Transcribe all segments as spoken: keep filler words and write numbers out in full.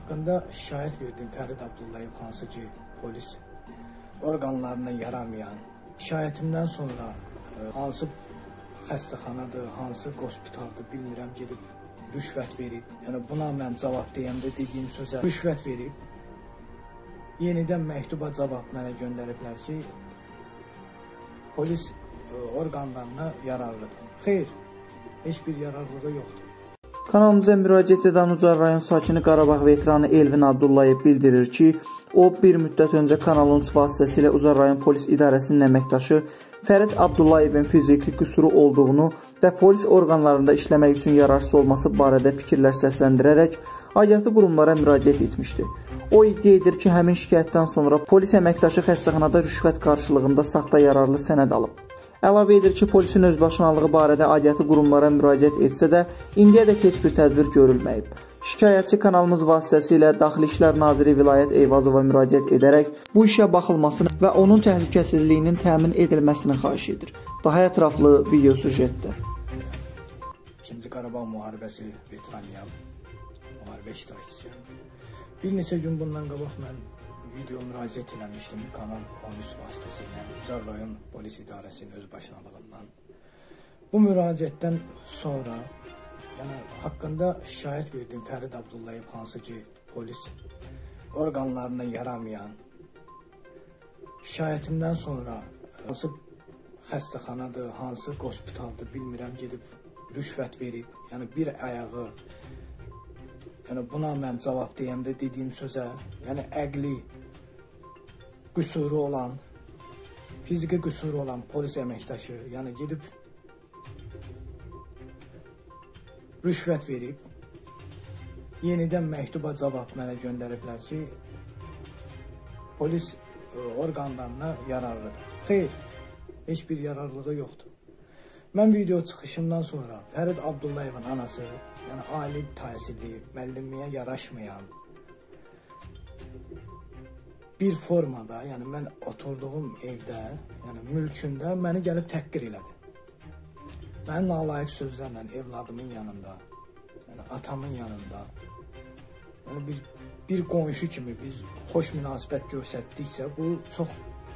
haqqında şikayət verdim Fərid Abdullayev, hansı ki polis orqanlarına yaramayan. Şikayətimdən sonra hansı xəstəxanadır, hansı hospitaldır bilmirəm, gedib rüşvət verib. Yəni buna mən cavab deyəndə dediyim sözə rüşvət verib. Yenidən məktuba cavab mənə göndəriblər ki, polis orqanlarına yararlıdır. Xeyr, heç bir yararlılığı yoxdur. Kanalımıza müraciət edən Ucar rayon sakini Qarabağ veteranı Elvin Abdullayev bildirir ki, o bir müddət öncə Kanal on üç vasitəsilə Ucar rayon polis idarəsinin əməkdaşı Fərid Abdullayevin fiziki qüsuru olduğunu və polis orqanlarında işləmək üçün yararsız olması barədə fikirlər səsləndirərək aidiyyatı qurumlara müraciət etmişdi. O iddia edir ki, həmin şikayətdən sonra polis əməkdaşı xəstəxanada rüşvət qarşılığında saxta yararlı sənəd alıb. Əlavə edir ki, polisin özbaşınalığı barədə aidiyyatı qurumlara müraciət etsə də, indiyədək heç bir tədbir görülməyib. Şikayətçi kanalımız vasitəsilə Daxili İşlər Naziri Vilayət Eyvazova müraciət edərək bu işə baxılmasını və onun təhlükəsizliyinin təmin edilməsini xahiş edir. Daha ətraflı video süjetdə. İkinci Qarabağ müharibəsi veteranıyam, müharibə iştirakçısıyam. Bir neçə gün bundan qabaq mən video müraciət eləmişdim Kanal on üç vasitəsilə Ucar rayon polis idarəsinin özbaşınalığından. Bu müraciətdən sonra yəni haqqında şikayət verdim Fərid Abdullayev, hansı ki polis orqanlarına yaramayan. Şikayətimdən sonra hansı xəstəxanadır, hansı hospitaldır bilmirəm, gedib rüşvət verib. Yəni bir ayağı, yəni buna mən cavab deyəndə dediyim sözə, yəni əqli qüsuru olan, fiziki qüsuru olan polis əməkdaşı, yəni gedib rüşvət verib. Yenidən məktuba cavab mənə göndəriblər ki, polis orqanlarına yararlıdır. Xeyr, heç bir yararlılığı yoxdur. Mən video çıxışımdan sonra Fərid Abdullayevin anası, yəni ali təhsilli, müəllimliyə yaraşmayan bir formada, yəni mən oturduğum evdə, yəni mülkündə məni gəlib təhqir elədi. Mənim nalayiq sözlərlə evladımın yanında, yəni atamın yanında, yəni bir, bir qonşu kimi biz xoş münasibət göstərdiksə, bu çox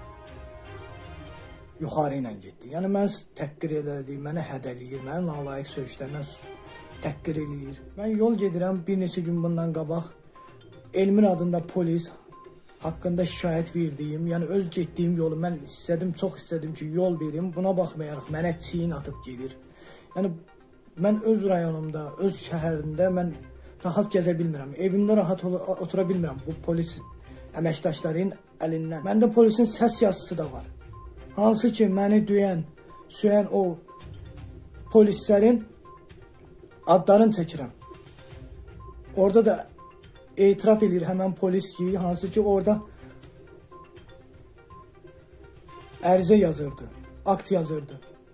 yuxarı ilə getdi. Yəni mən təhqir elədi, mənə hədəliyir, mənim nalayiq sözlərlə təhqir eləyir. Mən yol gedirəm, bir neçə gün bundan qabaq Elmin adında polis haqqında şikayət verdiyim, yəni öz getdiyim yolu mən istədim, çox istədim ki, yol verim. Buna baxmayaraq mənə çiyin atıb gedir. Yəni mən öz rayonumda, öz şəhərimdə mən rahat gəzə bilmirəm. Evimdə rahat otura bilmirəm bu polis əməkdaşlarının əlindən. Məndə polisin səs yazısı da var. Hansı ki, məni döyən, söyən o polislərin adlarını çəkirəm. Orada da etiraf edir həmən polis ki, hansı ki orada ərizə yazırdı, akt yazırdı.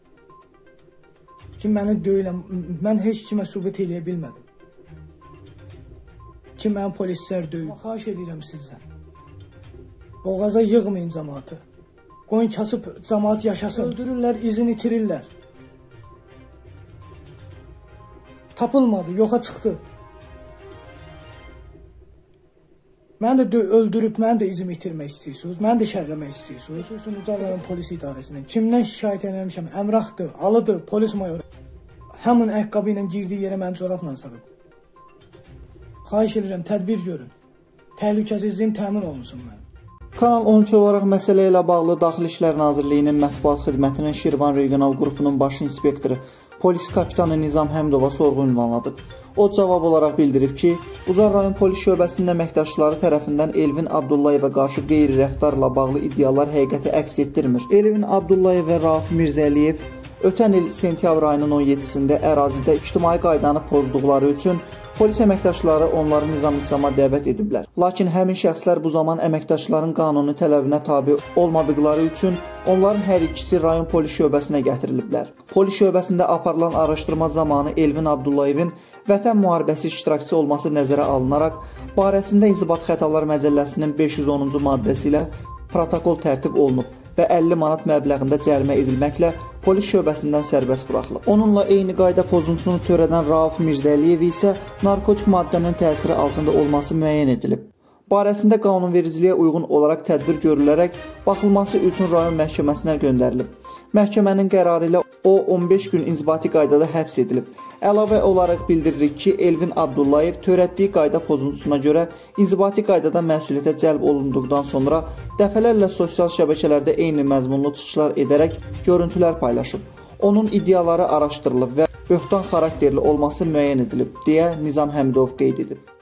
Ki məni döyüləm, mən heç kimə sübut eləyə bilmədim. Ki mən polislər döyüb. Xahiş edirəm sizdən. Boğaza yığmayın cəmaatı. Qoyun kasıb cəmaat yaşasın. Öldürürlər, izin itirirlər. Tapılmadı, yoxa çıxdı. Məni də öldürüb, məni də izimi itirmək istəyirsiniz, məni də şərləmək istəyirsiniz. Ucar rayon polis idarəsindən kimdən şikayət eləmişəm? Əmrahdır, Alıdır, polis mayoru. Həmin ayaqqabı ilə girdiyi yerə məni corabla salıb. Xahiş edirəm, tədbir görün. Təhlükəsizliyim təmin olunsun mənim. Kanal on üç olaraq məsələ ilə bağlı Daxili İşlər Nazirliyinin Mətbuat Xidmətinin Şirvan Regional Qrupunun baş inspektoru polis kapitanı Nizam Həmdova sorğu ünvanladıq. O cavab olaraq bildirib ki, Ucar rayon polis şöbəsinin əməkdaşları tərəfindən Elvin Abdullayevə qarşı qeyri-rəftarla bağlı iddialar həqiqəti əks etdirmir. Elvin Abdullayev və Rauf Mirzəliyev ötən il sentyabr ayının on yeddisində ərazidə ictimai qaydanı pozduqları üçün polis əməkdaşları onları nizam-intizama dəvət ediblər. Lakin həmin şəxslər bu zaman əməkdaşların qanuni tələbinə tabi olmadıqları üçün onların hər ikisi rayon polis şöbəsinə gətiriliblər. Polis şöbəsində aparılan araşdırma zamanı Elvin Abdullayevin vətən müharibəsi iştirakçısı olması nəzərə alınaraq, barəsində İnzibat Xətalar Məcəlləsinin beş yüz onuncu maddəsi ilə protokol tərtib olunub və əlli manat məbləğində cərimə edilməklə polis şöbəsindən sərbəst buraxılıb. Onunla eyni qayda pozuntusunu törədən Rauf Mirzəliyev isə narkotik maddənin təsiri altında olması müəyyən edilib. Barəsində qanunvericiliyə uyğun olaraq tədbir görülərək baxılması üçün rayon məhkəməsinə göndərilib. Məhkəmənin qərarı ilə o on beş gün inzibati qaydada həbs edilib. Əlavə olaraq bildiririk ki, Elvin Abdullayev törətdiyi qayda pozuntusuna görə inzibati qaydada məsuliyyətə cəlb olunduqdan sonra dəfələrlə sosial şəbəkələrdə eyni məzmunlu çıxışlar edərək görüntülər paylaşıb. Onun iddiaları araşdırılıb və böhtan xarakterli olması müəyyən edilib, deyə Nizam Həmidov qeyd edib.